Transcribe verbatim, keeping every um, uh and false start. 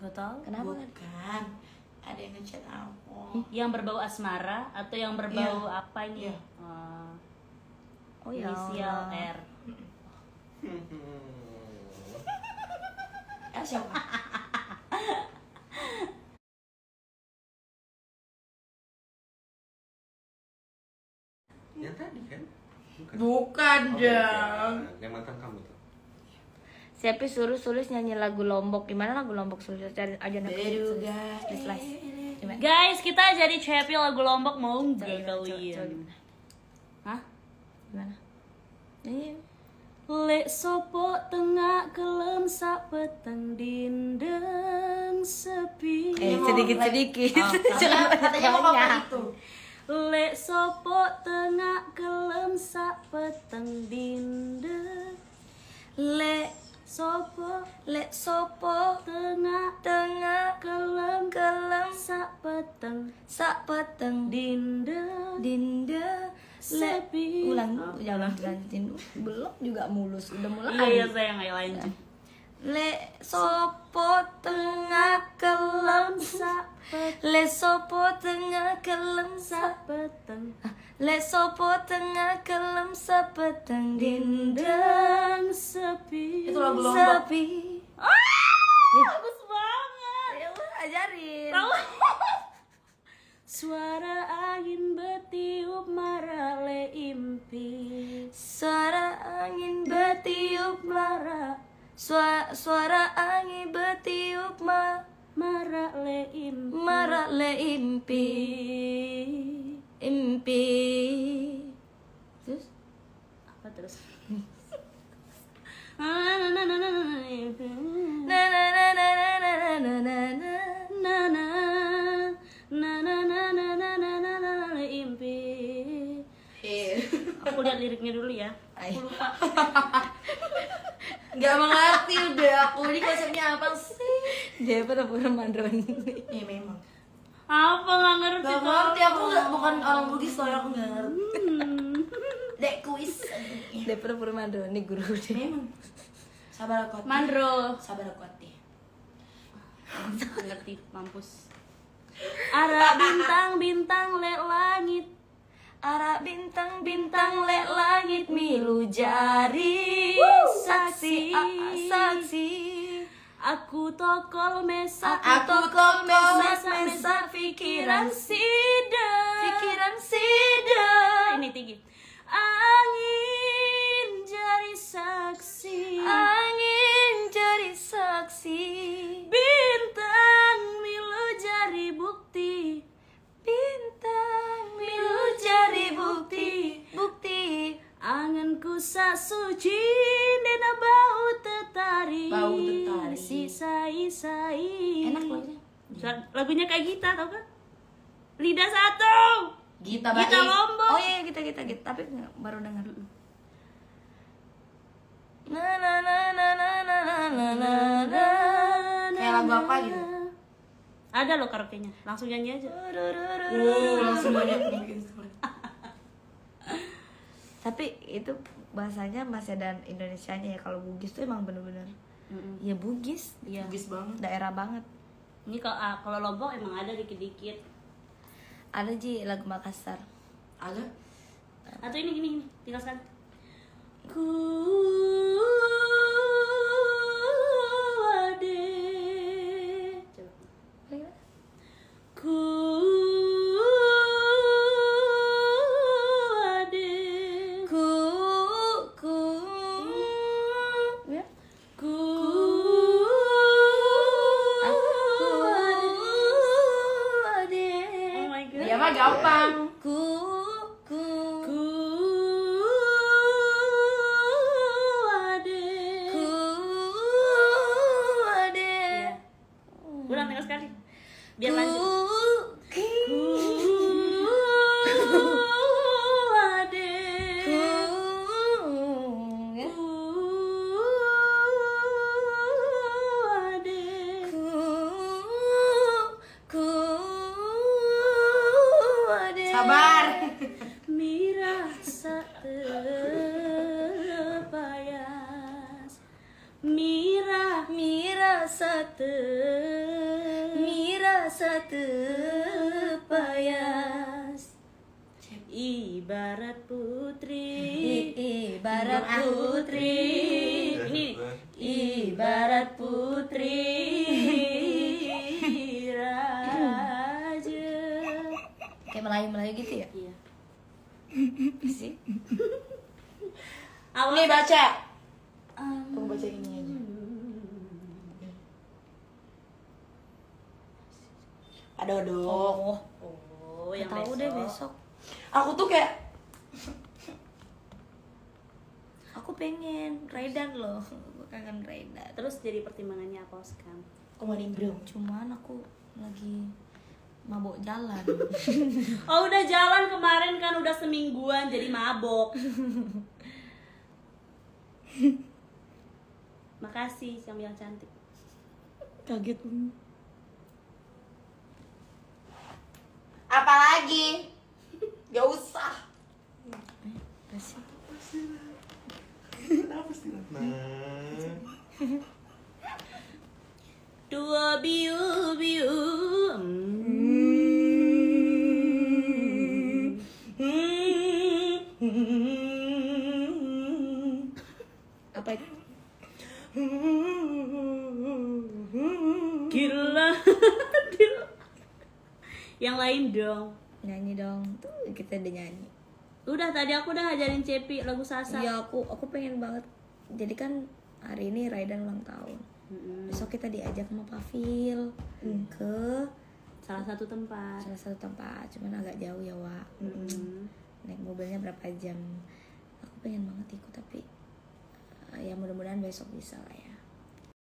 Gak tahu. Kenapa? Bukan. Ada yang ngechat aku. Yang berbau asmara atau yang berbau Iya. apa ini? Iya. Oh, Oh ya inisial Allah. R. Eh siapa? Yang tadi kan? Bukan. Bukan Oh, dong. beda. Yang mantan kamu tuh. Siapa suruh Sulis nyanyi lagu Lombok? Gimana lagu Lombok Sulis? Cari aja nanti. Baru guys. Slice slice. Gimana? Guys, kita jadi Cepi lagu Lombok mau Coba, nggak coba, coba, coba kalian? gimana? Hah? Gimana? Nyanyi. Lek sopo tengah kelem sak peteng dindeng sepi. Eh sedikit sedikit. Katanya, katanya mau cover itu. Lek sopo tengah kelem sak peteng dindeng. Le Sopo le sopo tengah tengah kelem kelem sak peteng sak peteng dindeng dinda le sepi. ulang dulu jangan lanjutin dulu. Belum juga mulus udah mulai. Iya iya sayang ayo lanjut. Le sopo tengah kelem Sak peteng le sopo tengah kelem sak sak peteng le sopo tengah kelem sak peteng dinda dindeng sepi. Itu lagu Lombok. sepi. Bagus banget. Ya udah ajarin. Tahu? Suara angin bertiup marale impi. Suara angin bertiup Lara Suara, suara angin bertiup ma marale impi. marak le impi impi. Terus Apa terus? Na na na na na na impi. na na na na na na na na na na. Na na na na na na na na na na na impi. Eh, Aku lihat liriknya dulu ya. Ay. nggak mengerti udah aku ini konsepnya apa sih? Dia pura-pura mandron. Ya memang. Apa nggak ngerti? Gak ngerti aku nggak bukan orang Bugis soalnya aku nggak ngerti. Hmm. Dek kuis. Dia pura-pura mandron nih guru dia. Memang. Sabar aku. Mandro. Sabar aku hati. Nggak ngerti mampus. Arah bintang-bintang lek langit. Arah bintang-bintang lek langit milu jari saksi a- a- saksi. Aku tokol mesak, Aku tokol mesak, mesak pikiran sida. Pikiran sida. Ini tinggi. Angin jari saksi. Angin jari saksi. Bintang milu jari bukti. Bintang milu jari bukti. Bukti. Anganku sak suci dena bau tetari. Bau tetari. Si sai sai. Enak lagunya. Suara- Lagunya kayak Gita tau kan? Lidah satu. Gita Gita baik. Lombok. Oh iya kita kita kita tapi nggak- baru dengar. Na na na na na na na na na na. Kayak lagu apa gitu? Ada loh karaoke-nya. Langsung nyanyi aja. Oh, langsung banyak yang bikin story. Tapi itu bahasanya masih ada Indonesianya ya. Kalau Bugis tuh emang bener-bener Mm-mm. ya Bugis, Iya. Bugis banget. daerah banget. Ini kalau ah, kalau Lombok emang ada dikit-dikit. Ada Ji lagu Makassar. Ada? Atau ini gini, gini. Tinggal sekali. Ku ade. Coba. Ku ade. Ku ku ya. Ku Aku ade. Oh my god. Ya mah gampang. Ku ku Ku ade. ku ade. Iya. Ulang tinggal sekali. Biar lanjut. Ku Ku ade. ku ya. Ku ade. Ku ku ade. Sabar. Mirasa terpayas. Mira Mira sate satu payas. Ibarat putri, Ibarat putri. ini Ibarat putri raja. Kayak Melayu-Melayu gitu ya? iya. Sih. Awas. Nih baca. Um, Kamu baca ini aja. Aduh, aduh. Oh, oh, yang tahu besok. deh besok. Aku tuh kayak Aku pengen Raidan loh. Aku kangen Raidan. Terus jadi pertimbangannya apa sekarang? kemarin bro. Cuman aku lagi mabok jalan. Oh udah jalan kemarin kan udah semingguan jadi mabok. Makasih kamu yang cantik. Kaget. Apalagi? Gak usah. Kasih. Kenapa sih Ratna? Dua biu biu. Apa itu? Gila. Yang lain dong. Nyanyi dong. Tuh kita udah nyanyi. Udah tadi aku udah ngajarin Cepi lagu Sasa. Iya, aku aku pengen banget. Jadi kan hari ini Raidan ulang tahun. Mm-mm. Besok kita diajak sama Pavil ke Salah satu tempat. salah satu tempat, cuman agak jauh ya, Wak. Mm-mm. Naik mobilnya berapa jam. Aku pengen banget ikut tapi uh, ya mudah-mudahan besok bisa lah ya.